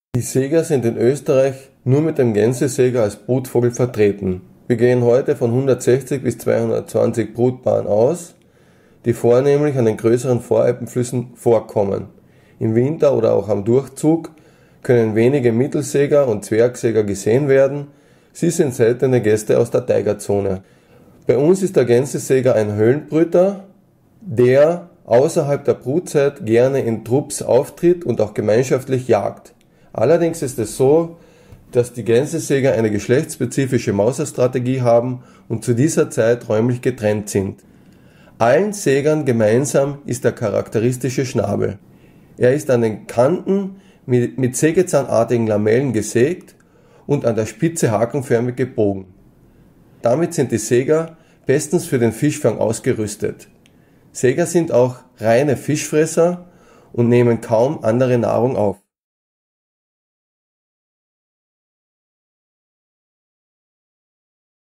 Die Säger sind in Österreich nur mit dem Gänsesäger als Brutvogel vertreten. Wir gehen heute von 160 bis 220 Brutpaaren aus, die vornehmlich an den größeren Voralpenflüssen vorkommen. Im Winter oder auch am Durchzug können wenige Mittelsäger und Zwergsäger gesehen werden. Sie sind seltene Gäste aus der Taiga-Zone. Bei uns ist der Gänsesäger ein Höhlenbrüter, der außerhalb der Brutzeit gerne in Trupps auftritt und auch gemeinschaftlich jagt. Allerdings ist es so, dass die Gänsesäger eine geschlechtsspezifische Mauserstrategie haben und zu dieser Zeit räumlich getrennt sind. Allen Sägern gemeinsam ist der charakteristische Schnabel. Er ist an den Kanten mit sägezahnartigen Lamellen gesägt und an der Spitze hakenförmig gebogen. Damit sind die Säger bestens für den Fischfang ausgerüstet. Säger sind auch reine Fischfresser und nehmen kaum andere Nahrung auf.